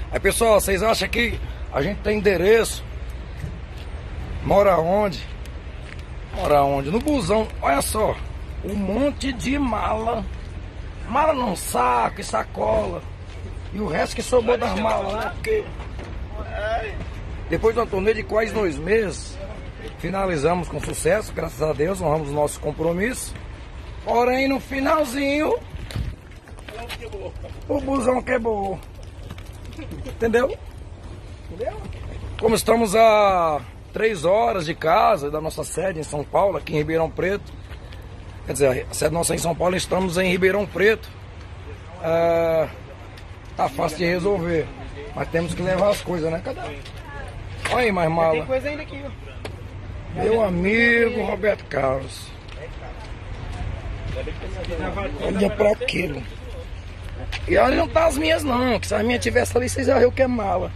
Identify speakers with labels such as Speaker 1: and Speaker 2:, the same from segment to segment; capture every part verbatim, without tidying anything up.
Speaker 1: Aí, pessoal, vocês acham que a gente tem endereço? Mora onde? Mora onde? No busão. Olha só, um monte de mala. Mala num saco e sacola. E o resto que sobrou das malas, né? Porque depois de uma turnê de quase dois meses, finalizamos com sucesso, graças a Deus, honramos o nosso compromisso. Porém, no finalzinho, o busão quebrou. Entendeu? Entendeu? Como estamos a três horas de casa, da nossa sede em São Paulo, aqui em Ribeirão Preto. Quer dizer, a sede nossa é em São Paulo, estamos em Ribeirão Preto. É, tá fácil de resolver, mas temos que levar as coisas, né? Cadê? Olha aí, mais mala.
Speaker 2: Tem coisa ainda aqui, ó.
Speaker 1: Meu amigo Roberto Carlos. Olha pra aquilo. E olha, não tá as minhas não, que se as minhas tivessem ali, vocês iam ver o que é mala.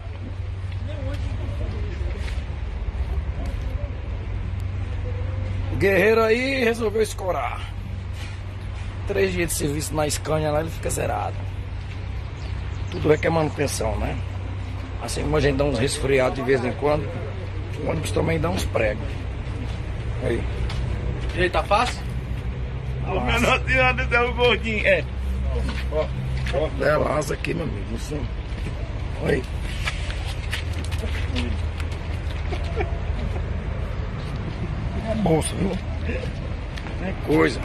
Speaker 1: O guerreiro aí resolveu escorar. Três dias de serviço na Scania lá, ele fica zerado. Tudo requer manutenção, né? Assim como a gente dá uns resfriados de vez em quando, o ônibus também dá uns pregos. Aí.
Speaker 2: E aí, tá fácil?
Speaker 3: O menor de é o gordinho, é.
Speaker 1: Ó, ó, dela asa aqui, meu amigo, assim. Olha aí. É bolsa, viu? É coisa.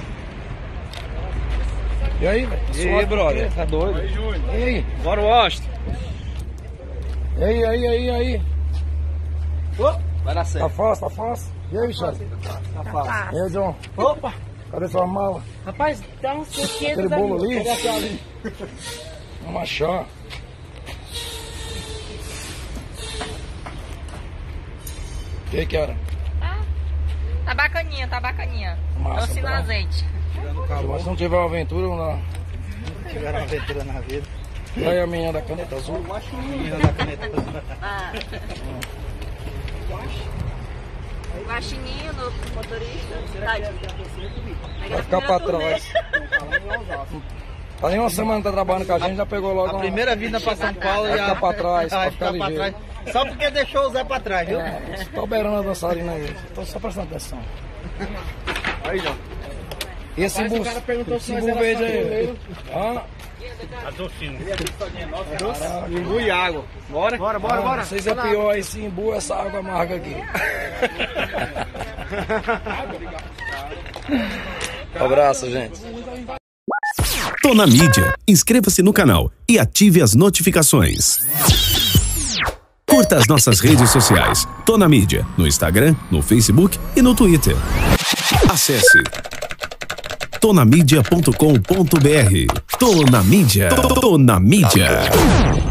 Speaker 1: E aí, velho?
Speaker 2: E aí, brother? Tá doido?
Speaker 1: E aí?
Speaker 2: Bora, Washington.
Speaker 1: E aí, aí, aí, aí?
Speaker 2: Vai dar
Speaker 1: Tá
Speaker 2: certo.
Speaker 1: fácil, tá fácil? E aí, Michele?
Speaker 2: Tá fácil.
Speaker 1: E aí, John?
Speaker 2: Opa!
Speaker 1: Cadê sua mala?
Speaker 2: Rapaz, dá uns quinhentos
Speaker 1: Aquele bolo ali?
Speaker 2: Pegar aquela ali.
Speaker 1: Vamos achar. O que que era?
Speaker 4: Tá, tá bacaninha, tá bacaninha.
Speaker 1: Massa,
Speaker 4: Doce no
Speaker 1: tá.
Speaker 4: azeite.
Speaker 1: Mas se não tiver uma aventura, vamos lá.
Speaker 2: Tiveram uma aventura na vida.
Speaker 1: E aí a menina da caneta azul?
Speaker 2: Menina da caneta azul.
Speaker 4: Ah. Guaxininho no motorista.
Speaker 1: Vai ficar pra trás. Tá nem uma semana que tá trabalhando com a gente, já pegou logo
Speaker 2: A
Speaker 1: uma...
Speaker 2: primeira vinda pra São Paulo
Speaker 1: Vai
Speaker 2: já...
Speaker 1: ficar pra trás,
Speaker 2: Vai
Speaker 1: vai ficar
Speaker 2: ficar pra
Speaker 1: ligeiro.
Speaker 2: trás. Só porque deixou o Zé pra trás, viu?
Speaker 1: É, tô beirando a dançarina aí. Tô só prestando atenção.
Speaker 2: Aí, João.
Speaker 1: E esse
Speaker 2: Rapaz, o
Speaker 1: bus,
Speaker 2: cara perguntou se
Speaker 1: esse
Speaker 2: nós
Speaker 1: bus
Speaker 2: era
Speaker 1: verde aí.
Speaker 2: sacoleiro.
Speaker 1: Ah,
Speaker 3: A docinho.
Speaker 2: Imbu e água. Bora? Bora, bora,
Speaker 1: ah,
Speaker 2: bora.
Speaker 1: não sei se é pior aí, se embu essa água amarga aqui. Um abraço, gente.
Speaker 5: Tô na mídia. Inscreva-se no canal e ative as notificações. Curta as nossas redes sociais. Tô na mídia, no Instagram, no Facebook e no Twitter. Acesse tonamídia ponto com ponto br. Tô na mídia. Tô na mídia.